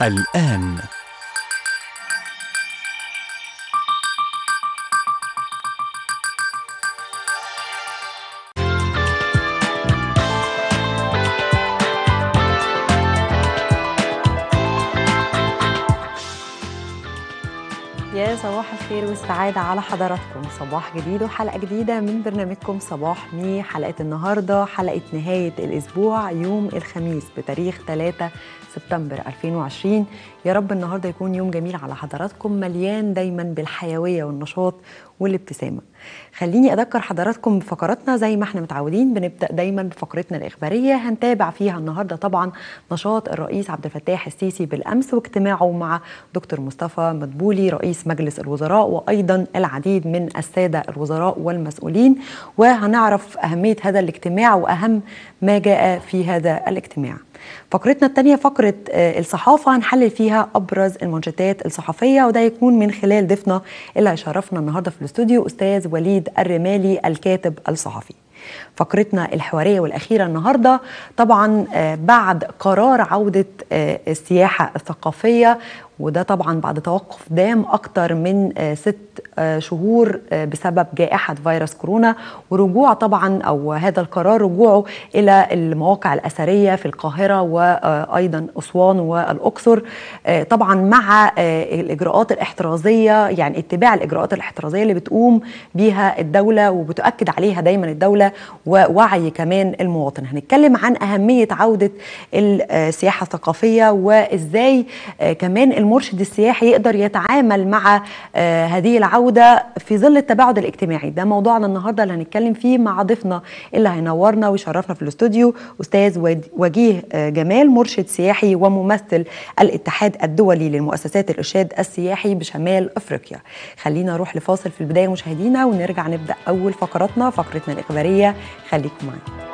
الآن. يا صباح الخير والسعادة على حضراتكم. صباح جديد وحلقة جديدة من برنامجكم صباح مي. حلقة النهاردة حلقة نهاية الأسبوع يوم الخميس بتاريخ 3 سبتمبر 2020. يا رب النهاردة يكون يوم جميل على حضراتكم، مليان دايما بالحيوية والنشاط والابتسامة. خليني أذكر حضراتكم بفقراتنا زي ما احنا متعودين. بنبدأ دايما بفقرتنا الإخبارية، هنتابع فيها النهاردة طبعا نشاط الرئيس عبد الفتاح السيسي بالأمس واجتماعه مع دكتور مصطفى مدبولي رئيس مجلس الوزراء، وأيضا العديد من السادة الوزراء والمسؤولين، وهنعرف أهمية هذا الاجتماع وأهم ما جاء في هذا الاجتماع. فقرتنا الثانية فقرة الصحافة، هنحلل فيها أبرز المانشيتات الصحفية، وده يكون من خلال ضيفنا اللي هيشرفنا النهاردة في الاستوديو أستاذ وليد الرمالي الكاتب الصحفي. فقرتنا الحوارية والأخيرة النهاردة طبعا بعد قرار عودة السياحة الثقافية، وده طبعا بعد توقف دام أكتر من 6 شهور بسبب جائحة فيروس كورونا، ورجوع طبعا أو هذا القرار رجوعه إلى المواقع الأثرية في القاهرة وأيضا أسوان والأقصر، طبعا مع الإجراءات الاحترازية، يعني اتباع الإجراءات الاحترازية اللي بتقوم بيها الدولة وبتؤكد عليها دايما الدولة، ووعي كمان المواطن. هنتكلم عن أهمية عودة السياحة الثقافية، وإزاي كمان المرشد السياحي يقدر يتعامل مع هذه العودة في ظل التباعد الاجتماعي. ده موضوعنا النهاردة اللي هنتكلم فيه مع ضيفنا اللي هينورنا ويشرفنا في الاستوديو، أستاذ وجيه جمال، مرشد سياحي وممثل الاتحاد الدولي للمؤسسات الإرشاد السياحي بشمال أفريقيا. خلينا نروح لفاصل في البداية مشاهدينا، ونرجع نبدأ أول فقرتنا الإخبارية. خليكم معنا.